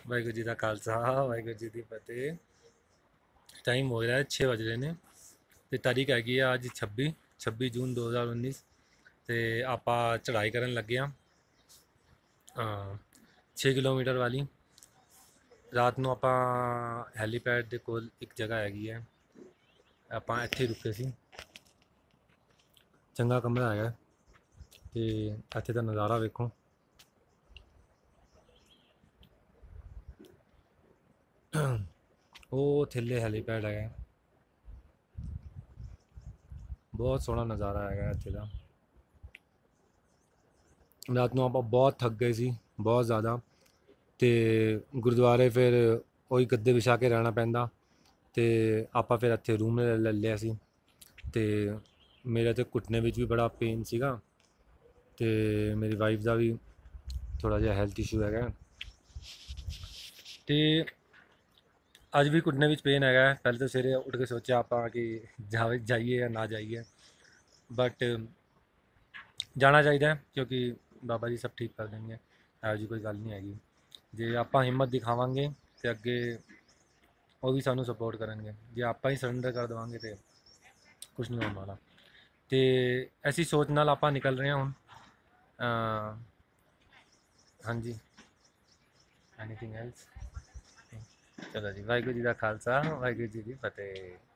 वाहिगुरू जी का खालसा वाहिगुरू जी की फतेह। टाइम हो रहा है 6 बज रहे ने ਤੇ ਤਾਰੀਖ ਹੈਗੀ ਆ ਅੱਜ 26 ਜੂਨ 2019 ਤੇ ਆਪਾਂ ਚੜ੍ਹਾਈ ਕਰਨ ਲੱਗੇ ਆ 6 ਕਿਲੋਮੀਟਰ ਵਾਲੀ। ਰਾਤ ਨੂੰ ਆਪਾਂ ਹੈਲੀਪੈਡ ਦੇ ਕੋਲ ਇੱਕ ਜਗ੍ਹਾ ਹੈਗੀ ਹੈ, ਆਪਾਂ ਇੱਥੇ ਰੁਕੇ ਸੀ। ਚੰਗਾ ਕਮਰਾ ਹੈਗਾ ਤੇ ਇੱਥੇ ਦਾ ਨਜ਼ਾਰਾ ਵੇਖੋ। ਉਹ ਥੱਲੇ ਹੈਲੀਪੈਡ ਹੈਗਾ, ਬਹੁਤ ਸੋਹਣਾ ਨਜ਼ਾਰਾ ਹੈਗਾ ਇੱਥੇ ਦਾ। ਰਾਤ ਨੂੰ ਆਪਾਂ ਬਹੁਤ ਥੱਕ ਗਏ ਸੀ, ਬਹੁਤ ਜ਼ਿਆਦਾ। ਤੇ ਗੁਰਦੁਆਰੇ ਫਿਰ ਉਹੀ ਗੱਦੇ ਵਿਛਾ ਕੇ ਰਹਿਣਾ ਪੈਂਦਾ ਤੇ ਆਪਾਂ ਫਿਰ ਇੱਥੇ ਰੂਮ ਲੈ ਲਿਆ ਸੀ। ਤੇ ਮੇਰੇ ਤੇ ਘੁਟਨੇ ਵਿੱਚ ਵੀ ਬੜਾ ਪੇਨ ਸੀਗਾ ਤੇ ਮੇਰੀ ਵਾਈਫ ਦਾ ਵੀ ਥੋੜ੍ਹਾ ਜਿਹਾ ਹੈਲਥ ਇਸ਼ੂ ਹੈਗਾ ਤੇ ਅੱਜ ਵੀ ਘੁਟਨੇ ਵਿੱਚ ਪੇਨ ਹੈਗਾ। ਪਹਿਲੇ ਤਾਂ ਸਵੇਰੇ ਉੱਠ ਕੇ ਸੋਚਿਆ ਆਪਾਂ ਕਿ ਜਾਈਏ ਜਾਂ ਨਾ ਜਾਈਏ, ਬਟ ਜਾਣਾ ਚਾਹੀਦਾ ਕਿਉਂਕਿ ਬਾਬਾ ਜੀ ਸਭ ਠੀਕ ਕਰ ਦੇਣਗੇ। ਇਹੋ ਜਿਹੀ ਕੋਈ ਗੱਲ ਨਹੀਂ ਹੈਗੀ। ਜੇ ਆਪਾਂ ਹਿੰਮਤ ਦਿਖਾਵਾਂਗੇ ਤੇ ਅੱਗੇ ਉਹ ਵੀ ਸਾਨੂੰ ਸਪੋਰਟ ਕਰਨਗੇ। ਜੇ ਆਪਾਂ ਹੀ ਸਰੈਂਡਰ ਕਰ ਦੇਵਾਂਗੇ ਤੇ ਕੁਛ ਨਹੀਂ ਹੋਣ ਵਾਲਾ। ਤੇ ਐਸੀ ਸੋਚ ਨਾਲ ਆਪਾਂ ਨਿਕਲ ਰਹੇ ਹਾਂ ਹੁਣ। ਹਾਂਜੀ, ਐਨੀਥਿੰਗ ਐਲਸ? ਚਲੋ ਜੀ, ਵਾਹਿਗੁਰੂ ਜੀ ਦਾ ਖਾਲਸਾ ਵਾਹਿਗੁਰੂ ਜੀ ਦੀ ਫਤਿਹ।